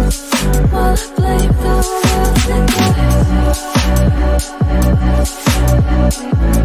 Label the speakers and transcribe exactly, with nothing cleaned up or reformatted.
Speaker 1: While I blame the world that got me.